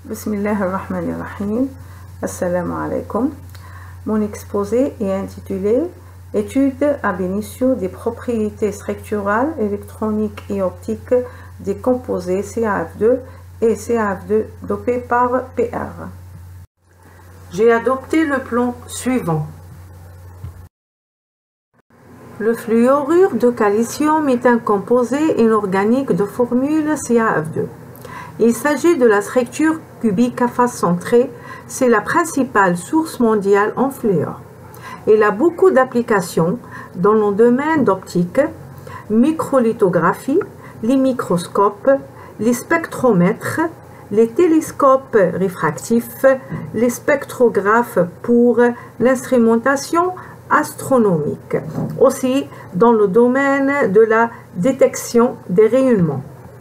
Bismillahirrahmanirrahim. Assalamu alaikum. Mon exposé est intitulé Étude ab initio des propriétés structurales, électroniques et optiques des composés CaF2 et CaF2 dopés par PR. J'ai adopté le plan suivant. Le fluorure de calcium est un composé inorganique de formule CaF2. Il s'agit de la structure cubique à face centrée, c'est la principale source mondiale en fluor. Il a beaucoup d'applications dans le domaine d'optique, microlithographie, les microscopes, les spectromètres, les télescopes réfractifs, les spectrographes pour l'instrumentation astronomique, aussi dans le domaine de la détection des rayonnements.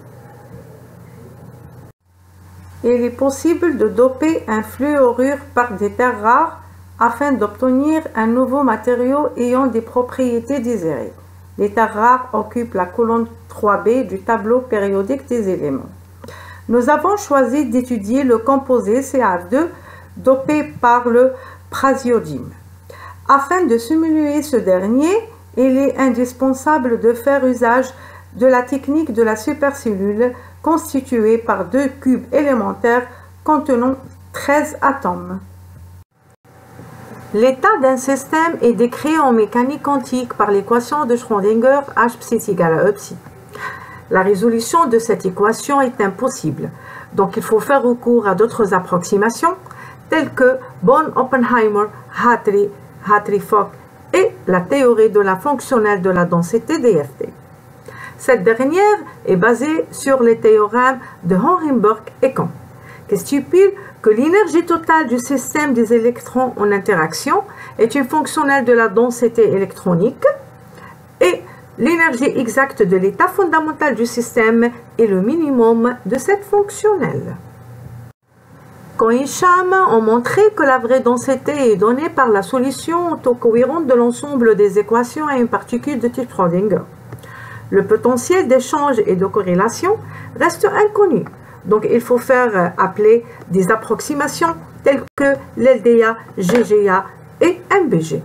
Il est possible de doper un fluorure par des terres rares afin d'obtenir un nouveau matériau ayant des propriétés désirées. Les terres rares occupent la colonne 3B du tableau périodique des éléments. Nous avons choisi d'étudier le composé CaF2 dopé par le praséodyme. Afin de simuler ce dernier, il est indispensable de faire usage de la technique de la supercellule constituée par deux cubes élémentaires contenant 13 atomes. L'état d'un système est décrit en mécanique quantique par l'équation de Schrödinger H = à E-psi. La résolution de cette équation est impossible, donc il faut faire recours à d'autres approximations telles que Born-Oppenheimer, Hartree-Fock et la théorie de la fonctionnelle de la densité DFT. Cette dernière est basée sur les théorèmes de Hornberg et Kahn, qui stipulent que l'énergie totale du système des électrons en interaction est une fonctionnelle de la densité électronique et l'énergie exacte de l'état fondamental du système est le minimum de cette fonctionnelle. Kahn et Sham ont montré que la vraie densité est donnée par la solution autocohérente de l'ensemble des équations à une particule de type Schrödinger. Le potentiel d'échange et de corrélation reste inconnu, donc il faut faire appeler des approximations telles que l'LDA, GGA et MBG.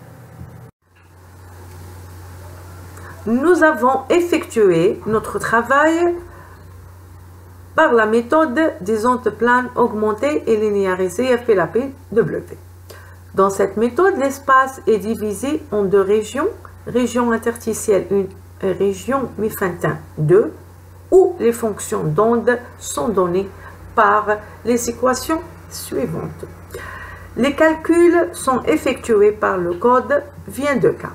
Nous avons effectué notre travail par la méthode des ondes planes augmentées et linéarisées FLAP-W. Dans cette méthode, l'espace est divisé en deux régions, région interstitielle 1 et région Mifentin 2, où les fonctions d'onde sont données par les équations suivantes. Les calculs sont effectués par le code vient de K.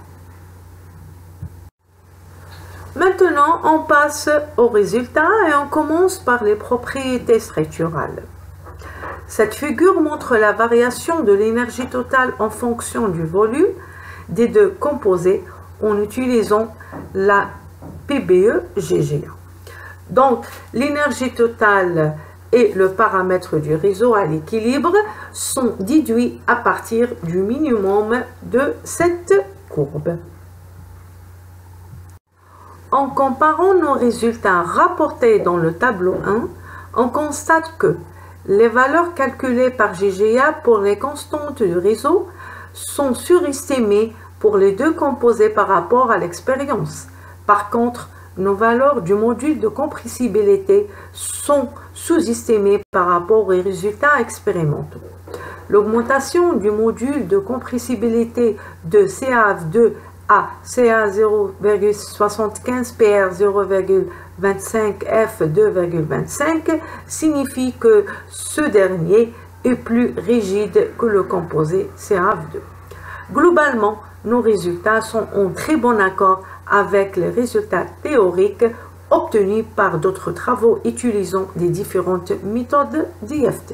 Maintenant, on passe au résultat et on commence par les propriétés structurales. Cette figure montre la variation de l'énergie totale en fonction du volume des deux composés en utilisant la PBE-GGA. Donc, l'énergie totale et le paramètre du réseau à l'équilibre sont déduits à partir du minimum de cette courbe. En comparant nos résultats rapportés dans le tableau 1, on constate que les valeurs calculées par GGA pour les constantes du réseau sont surestimées pour les deux composés par rapport à l'expérience. Par contre, nos valeurs du module de compressibilité sont sous-estimées par rapport aux résultats expérimentaux. L'augmentation du module de compressibilité de CaF2 à CA 0,75 PR 0,25 F 2,25 signifie que ce dernier est plus rigide que le composé CaF2. Globalement, nos résultats sont en très bon accord avec les résultats théoriques obtenus par d'autres travaux utilisant les différentes méthodes d'IFT.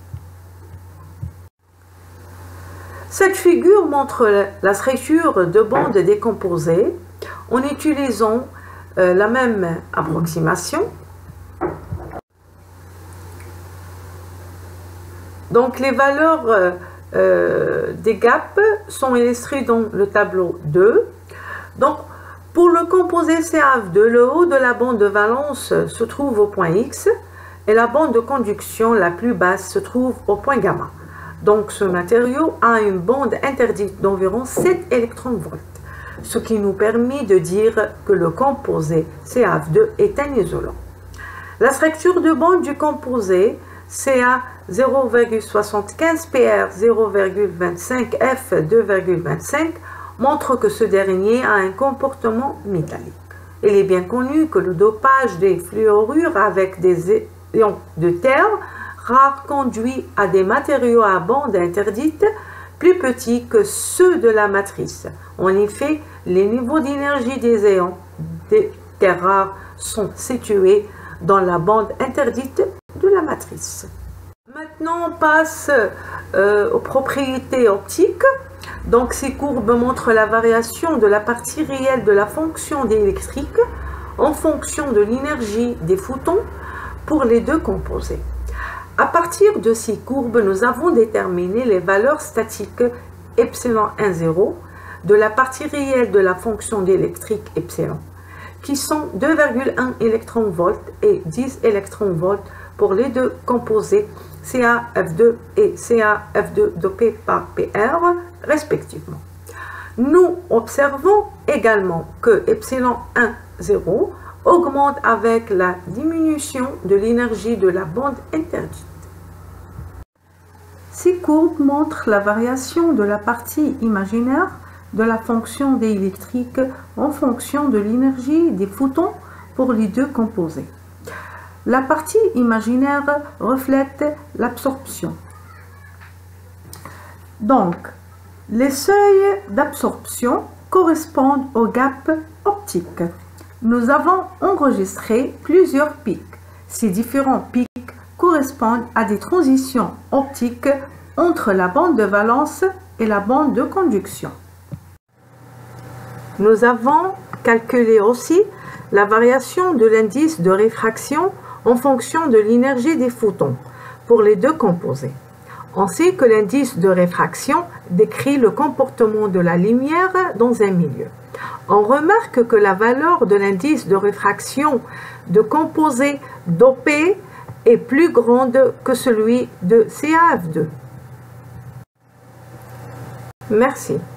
Cette figure montre la structure de bandes décomposées en utilisant la même approximation. Donc les valeurs des gaps sont illustrées dans le tableau 2. Donc pour le composé CaF2, le haut de la bande de valence se trouve au point X, et la bande de conduction la plus basse se trouve au point gamma. Donc ce matériau a une bande interdite d'environ 7 électronvolts, ce qui nous permet de dire que le composé CaF2 est un isolant. La structure de bande du composé Ca 0,75 PR 0,25 F 2,25 montre que ce dernier a un comportement métallique. Il est bien connu que le dopage des fluorures avec des ions de terre rare conduit à des matériaux à bande interdite plus petits que ceux de la matrice. En effet, les niveaux d'énergie des ions de terre rares sont situés dans la bande interdite de la matrice. Maintenant, on passe aux propriétés optiques. Donc, ces courbes montrent la variation de la partie réelle de la fonction d'électrique en fonction de l'énergie des photons pour les deux composés. À partir de ces courbes, nous avons déterminé les valeurs statiques epsilon 1, 0 de la partie réelle de la fonction d'électrique epsilon, qui sont 2,1 électronvolts et 10 électronvolts pour les deux composés CaF2 et CaF2 dopé par PR respectivement. Nous observons également que epsilon 1, 0 augmente avec la diminution de l'énergie de la bande interdite. Ces courbes montrent la variation de la partie imaginaire de la fonction d'électrique en fonction de l'énergie des photons pour les deux composés. La partie imaginaire reflète l'absorption. Donc, les seuils d'absorption correspondent au gap optique. Nous avons enregistré plusieurs pics. Ces différents pics correspondent à des transitions optiques entre la bande de valence et la bande de conduction. Nous avons calculé aussi la variation de l'indice de réfraction en fonction de l'énergie des photons pour les deux composés. On sait que l'indice de réfraction décrit le comportement de la lumière dans un milieu. On remarque que la valeur de l'indice de réfraction de composés dopés est plus grande que celui de CaF2. Merci.